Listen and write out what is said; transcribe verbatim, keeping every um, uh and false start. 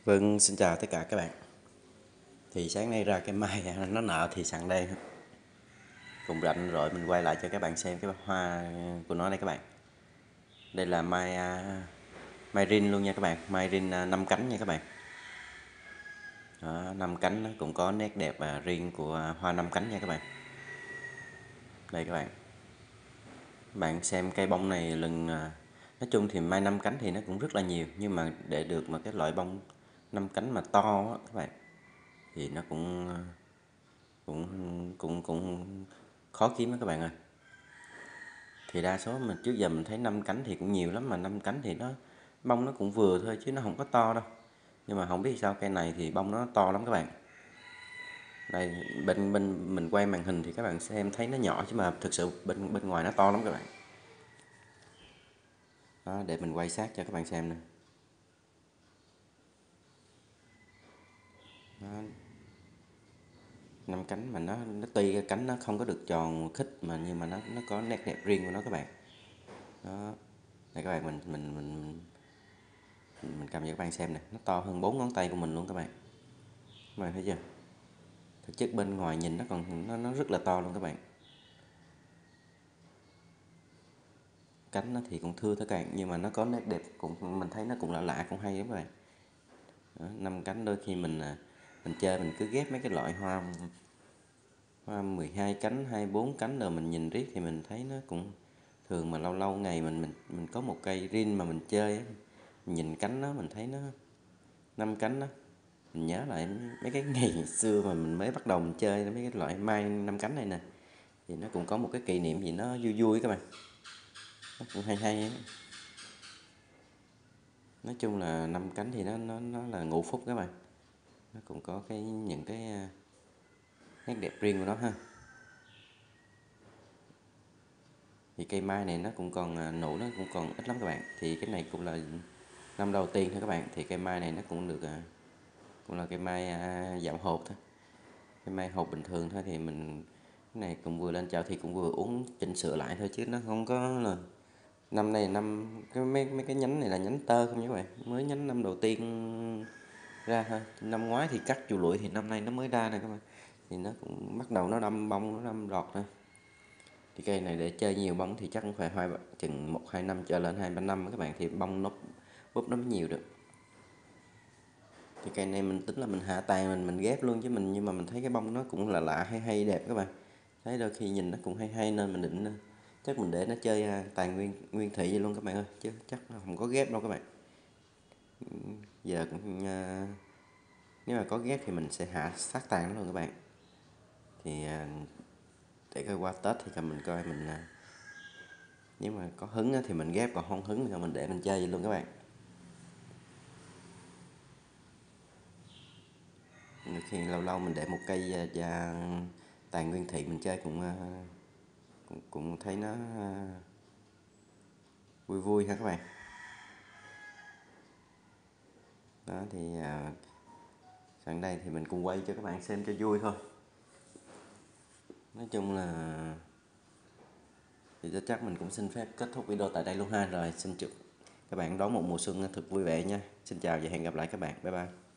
Vâng, xin chào tất cả các bạn. Thì sáng nay ra cái mai nó nở thì sẵn đây cũng rảnh rồi mình quay lại cho các bạn xem cái hoa của nó đây các bạn. Đây là mai à, mai rin luôn nha các bạn, mai rin à, năm cánh nha các bạn. Đó, năm cánh nó cũng có nét đẹp và riêng của hoa năm cánh nha các bạn. Đây các bạn. Các bạn xem cây bông này lần à, nói chung thì mai năm cánh thì nó cũng rất là nhiều, nhưng mà để được mà cái loại bông năm cánh mà to á các bạn thì nó cũng cũng cũng cũng khó kiếm đó các bạn ơi. Thì đa số mình trước giờ mình thấy năm cánh thì cũng nhiều lắm, mà năm cánh thì nó bông nó cũng vừa thôi chứ nó không có to đâu. Nhưng mà không biết sao cây này thì bông nó to lắm các bạn. Đây bên bên mình quay màn hình thì các bạn xem thấy nó nhỏ, chứ mà thực sự bên bên ngoài nó to lắm các bạn. Đó, để mình quay sát cho các bạn xem nè. Đó, năm cánh mà nó nó tuy cái cánh nó không có được tròn khít mà nhưng mà nó nó có nét đẹp riêng của nó các bạn. Đó. Đây các bạn, mình mình mình mình cầm cho các bạn xem nè, nó to hơn bốn ngón tay của mình luôn các bạn. Các bạn thấy chưa? Thực chất bên ngoài nhìn nó còn nó nó rất là to luôn các bạn. Cánh nó thì cũng thưa các bạn, nhưng mà nó có nét đẹp, cũng mình thấy nó cũng lạ lạ, cũng hay lắm các bạn. Đó, năm cánh đôi khi mình mình chơi mình cứ ghép mấy cái loại hoa hoa mười hai cánh, hai mươi bốn cánh rồi mình nhìn riết thì mình thấy nó cũng thường, mà lâu lâu ngày mình mình mình có một cây rin mà mình chơi á, mình nhìn cánh nó mình thấy nó năm cánh đó, mình nhớ lại mấy cái ngày xưa mà mình mới bắt đầu mình chơi mấy cái loại mai năm cánh này nè, thì nó cũng có một cái kỷ niệm gì nó vui vui các bạn, nó cũng hay hay ấy. Nói chung là năm cánh thì nó nó nó là ngũ phúc các bạn, nó cũng có cái những cái nét đẹp riêng của nó ha. Thì cây mai này nó cũng còn nụ, nó cũng còn ít lắm các bạn, thì cái này cũng là năm đầu tiên thôi các bạn. Thì cây mai này nó cũng được, cũng là cây mai dạng hột thôi, cây mai hột bình thường thôi. Thì mình cái này cũng vừa lên chậu thì cũng vừa uống chỉnh sửa lại thôi, chứ nó không có là năm này năm cái mấy mấy cái nhánh này là nhánh tơ không nha các bạn, mới nhánh năm đầu tiên ra thôi. Năm ngoái thì cắt chù lụi, thì năm nay nó mới ra nè các bạn, thì nó cũng bắt đầu nó đâm bông, nó đâm đọt thôi. Thì cây này để chơi nhiều bông thì chắc cũng phải hai chừng một hai năm trở lên, hai ba năm các bạn, thì bông nó búp nó mới nhiều được. Thì cây này mình tính là mình hạ tàn, mình mình ghép luôn chứ mình, nhưng mà mình thấy cái bông nó cũng là lạ hay hay đẹp các bạn, thấy đôi khi nhìn nó cũng hay hay, nên mình định chắc mình để nó chơi tàn nguyên nguyên thị vậy luôn các bạn ơi, chứ chắc nó không có ghép đâu các bạn. Giờ cũng nếu mà có ghép thì mình sẽ hạ sát tàn luôn các bạn. Thì để coi qua Tết thì mình coi mình nếu mà có hứng thì mình ghép, còn không hứng thì mình để mình chơi vậy luôn các bạn. Khi lâu lâu mình để một cây và tàn nguyên thị mình chơi cũng cũng, cũng thấy nó vui vui ha các bạn. Đó thì à, sẵn đây thì mình cùng quay cho các bạn xem cho vui thôi. Nói chung là thì chắc mình cũng xin phép kết thúc video tại đây luôn ha. Rồi xin chúc các bạn đón một mùa xuân thật vui vẻ nha. Xin chào và hẹn gặp lại các bạn. Bye bye.